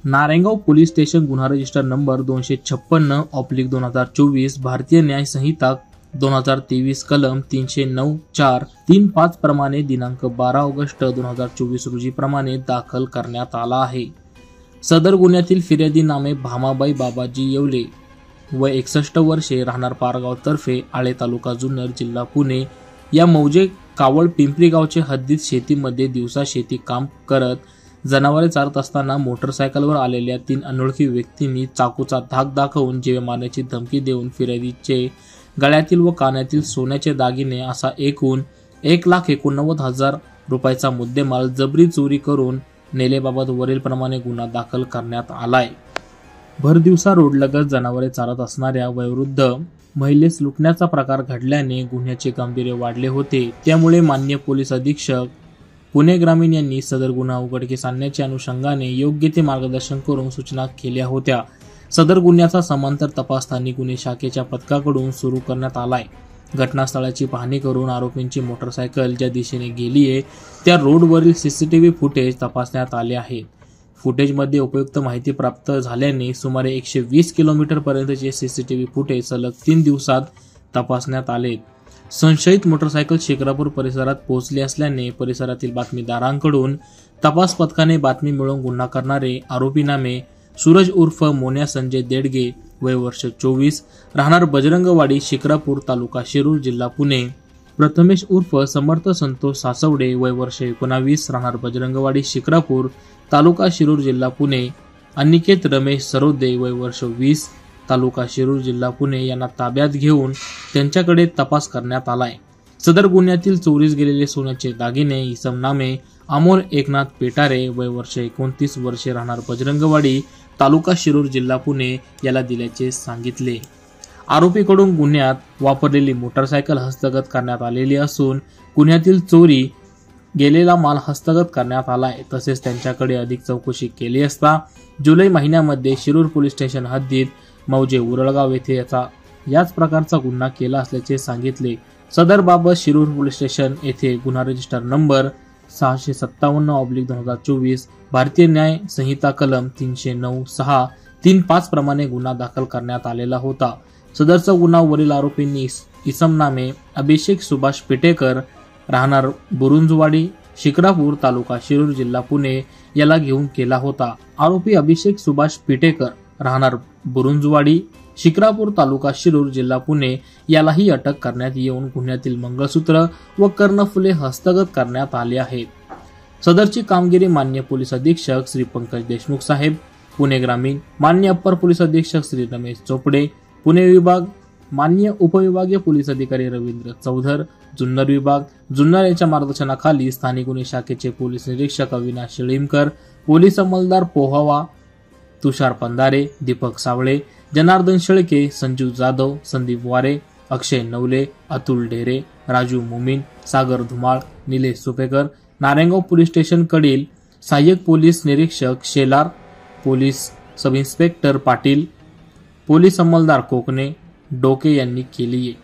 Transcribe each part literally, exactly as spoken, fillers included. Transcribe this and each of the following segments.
Narayangaon police station गुन्हा register number दोनशे छप्पन्न ऑब्लिक दोन हजार चोवीस भारतीय न्याय संहिता दोन हजार तेवीस कलम तीनशे नऊ चार तीन पाच प्रमाणे दिनांक बारा ऑगस्ट दोन हजार चोवीस रोजी प्रमाणे दाखल करण्यात आला आहे। सदर गुन्ह्यातील फिर्यादी नामे भामाबाई बाबाजी येवले वय एकसष्ट वर्षे राहणार पारगाव तर्फे आळे तालुका जुन्नर जिल्हा पुणे या मौजे कावळ पिंपरी गावचे हद्दीत शेतीमध्ये दिवसा शेती काम करत जनावरे चारत असताना मोटरसायकलवर आलेल्या तीन अनोळखी व्यक्तींनी चाकूचा धाक दाखवून जीवे मारण्याची धमकी देऊन फिर्यादीचे गळ्यातील व कानातील सोन्याचे दागिने असा एकूण एक लाख एकोणनव्वद हजार रुपयाचा मुद्देमाल जबरी चोरी करून नेलेबाबत वरील प्रमाणे गुन्हा दाखल करण्यात आलाय। भर दिवसा रोडलगत जनावरे चारत असणाऱ्या वयोवृद्ध महिलेस लुटण्याचा प्रकार घडल्याने गुन्ह्याचे गांभीर्य वाढले होते। त्यामुळे माननीय पोलीस अधीक्षक पुणे ग्रामीण यांनी सदर गुन्हा उघडकीस आणण्याच्या अनुषंगाने योग्य ते मार्गदर्शन करून सूचना केल्या होत्या। सदर गुन्ह्याचा समांतर तपास स्थानिक गुन्हे शाखेच्या पथकाकडून सुरू करण्यात आलाय। घटनास्थळाची पाहणी करून आरोपींची मोटरसायकल ज्या दिशेने गेलीये त्या रोडवरील सीसीटीव्ही फुटेज तपासण्यात आले आहे। फुटेजमध्ये उपयुक्त माहिती प्राप्त झाल्याने सुमारे एकशे वीस किलोमीटर पर्यंतचे सीसीटीव्ही फुटेज सलग तीन दिवसात तपासण्यात आले। संशयित मोटरसायकल शिक्रापूर परिसरात पोहोचली असल्याने परिसरातील बातमीदारांकडून तपास पथकाने बातमी मिळवून गुन्हा करणारे आरोपी नामे सूरज उर्फ मोन्या संजय देडगे वय वर्ष चोवीस राहणार बजरंगवाडी शिक्रापूर तालुका शिरूर जिल्हा पुणे, प्रथमेश उर्फ समर्थ संतोष सासवडे वय वर्ष एकोणावीस राहणार बजरंगवाडी शिक्रापूर तालुका शिरूर जिल्हा पुणे, अनिकेत रमेश सरोदे वय वर्ष वीस तालुका शिरूर जिल्हा पुणे यांना ताब्यात घेऊन त्यांच्याकडे तपास करण्यात आलाय। सदर गुन्ह्यातील चोरीस गेलेले सोन्याचे दागिने इसम नामे अमोल एकनाथ पेटारे वय वर्ष एकोणतीस वर्षे राहणार बजरंगवाडी तालुका शिरूर जिल्हा पुणे याला दिल्याचे सांगितले। आरोपीकडून गुन्ह्यात वापरलेली मोटरसायकल हस्तगत करण्यात आलेली असून गुन्ह्यातील चोरी गेलेला माल हस्तगत करण्यात आलाय। तसेच त्यांच्याकडे अधिक चौकशी केली असता जुलै महिन्यामध्ये शिरूर पोलीस स्टेशन हद्दीत मौजे उरळगाव येथे याचा याच प्रकारचा गुन्हा केला असल्याचे सांगितले। सदर बाबत शिरूर पोलीस स्टेशन येथे गुन्हा रजिस्टर नंबर सहाशे सत्तावन्न ऑब्लिक दोन हजार चोवीस भारतीय न्याय संहिता कलम तीनशे नऊ सहा तीन पाच प्रमाणे गुन्हा दाखल करण्यात आलेला होता। सदरचा गुन्हा वरील आरोपींनी इसम नामे अभिषेक सुभाष पिटेकर राहणार बुरुंजवाडी शिक्रापूर तालुका शिरूर जिल्हा पुणे याला घेऊन केला होता। आरोपी अभिषेक सुभाष पिटेकर राहणार बुरुंजवाडी शिक्रापूर तालुका शिरूर जिल्हा पुणे यालाही अटक करण्यात येऊन गुन्ह्यातील मंगळसूत्र व कर्णफुले हस्तगत करण्यात आले आहेत। सदरची कामगिरी मान्य पोलीस अधीक्षक श्री पंकज देशमुख साहेब पुणे ग्रामीण, मान्य अप्पर पोलीस अधीक्षक श्री रमेश चोपडे पुणे विभाग, मान्य उपविभागीय पोलीस अधिकारी रवींद्र चौधर जुन्नर विभाग जुन्नर यांच्या मार्गदर्शनाखाली स्थानिक गुन्हे शाखेचे पोलीस निरीक्षक अविनाश शिळीमकर, पोलीस अंमलदार पोहावा तुषार पंधारे, दीपक सावळे, जनार्दन शेळके, संजीव जाधव, संदीप वारे, अक्षय नवले, अतुल ढेरे, राजू मुमीन, सागर धुमाळ, निलेश सुपेकर, नारायणगाव पोलीस स्टेशन कडील सहाय्यक पोलीस निरीक्षक Shelar, police sub inspector Patil, police अंमलदार कोकणे डोके यांनी केली आहे।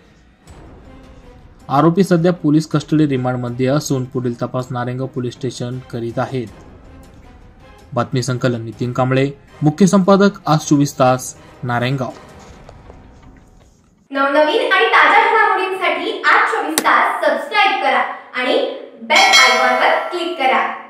आरोपी सध्या पोलीस कस्टडी रिमांड मध्ये असून पुढील तपास नारायणगाव पोलीस स्टेशन करीत आहेत। बातमी संकलन नितीन कांबळे, मुख्य संपादक आज चोवीस तास नारायणगाव। नवनवीन आणि ताज्या घडामोडींसाठी आज चोवीस तास सबस्क्राइब करा आणि बेल आयकॉनवर क्लिक करा।